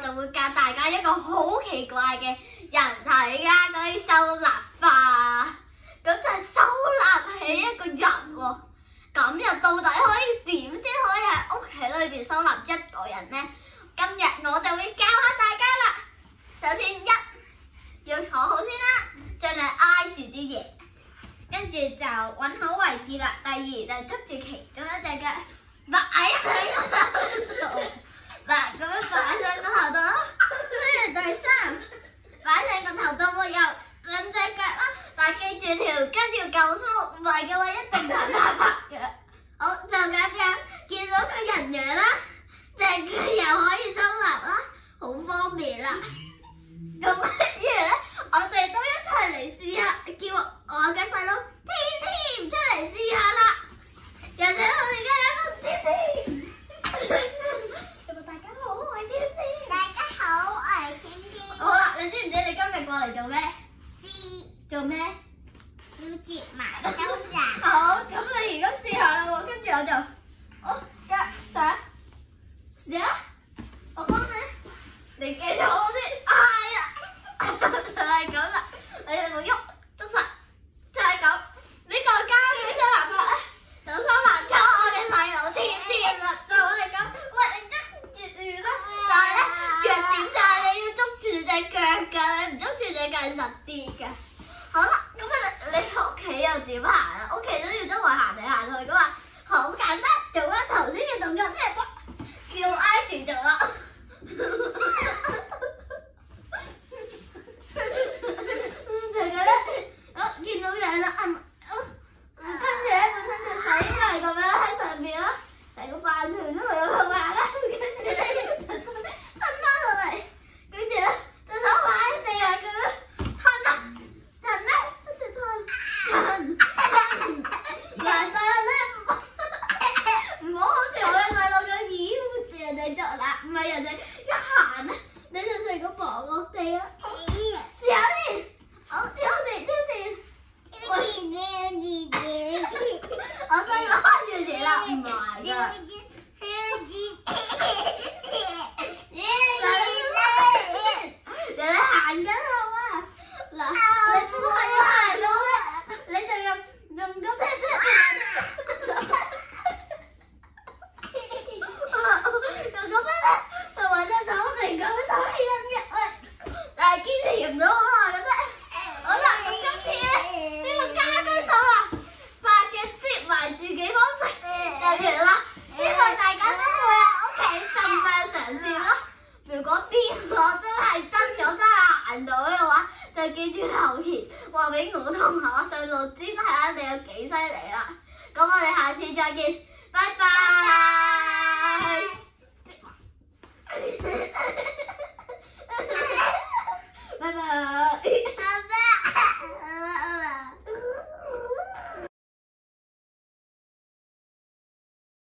就會教大家一個好奇怪嘅人體家居收納法，咁就係收納起一個人喎。咁又到底可以點先可以喺屋企裏邊收納一個人呢？今日我就會教下大家啦。首先一要坐好先啦，盡量挨住啲嘢，跟住就揾好位置啦。第二就捉住其中一隻腳擺喺個頭度，嗱咁樣擺上個頭度啦。跟住第三擺上個頭度會有兩隻腳啦，但係記住條筋要夠粗，唔係嘅話一定係啪啪嘅。好，就咁樣見到佢人樣啦，隻腳又可以收納啦，好方便啦。咁不如咧，我哋都一齊嚟試下，叫我嘅細佬添添出嚟試下啦。人哋我哋家有個添添。大家好，我係添添。大家好，我係添添。好啦，你知唔知你今日過嚟做咩？知。做咩？要接埋收納。好，咁你而家試下啦喎，跟住我就，好，上，我幫你，你記住我先。係啊，就係咁啦，你哋冇喐，捉實，就係咁。呢個家居收納法咧，就收納咗我嘅細佬添添啦。就我哋咁，喂，你捉住啦。但係咧，弱點就係你要捉住隻腳㗎，你唔捉住隻腳係實啲㗎。好啦，咁你屋企又點行啊？屋企都要周圍行嚟行去噶嘛，好簡單，做翻頭先嘅動作，即係叫挨住做啦。就咁咧，好見到樣啦，跟住咧本身就洗嚟咁樣喺上邊啦，成個飯團都冇有咁大啦，跟住咧吞翻落嚟，跟住咧隻手擺喺地下咁樣吞啦。人咧一直吞，嗱但係咧唔好好似我嘅細佬咁繞住人哋做啦，唔係人哋一行咧，你就成個房落地啦。試下先，好挑戰，我細佬開住住啦，唔係㗎。人哋行緊好啊，嗱。你唔係要行到咧，你就用個屁屁用個屁屁同埋隻手成個手起緊嘅，但係堅持唔到好耐嘅啫。好啦，咁今次咧呢個家居手納法嘅接埋自己方式就完啦。希望大家都會喺屋企盡量嘗試咯。如果邊個真係真係行到嘅話，就記住留言話俾我同埋我細路知，睇下你有幾犀利啦。咁我哋下次再見，拜拜。